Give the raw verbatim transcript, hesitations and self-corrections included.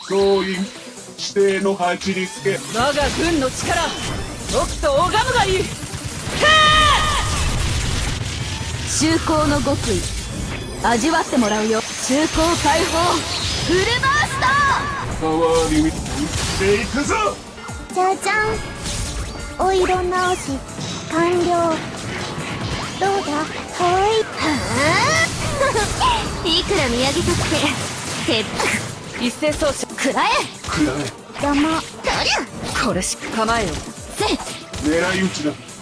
総員指定の配置につけ。 我が軍の力とくと拝むがいい。 修行の極意味わってもらうよ。修行解放フルバースト。 代わりにしていくぞ。 じゃじゃん、お色直し完了。どうだ、かわいい。はあいくら見上げたって鉄一斉送信。 食らえくらえ。 邪魔。 これしか構えよ。 せ狙い撃ちだ。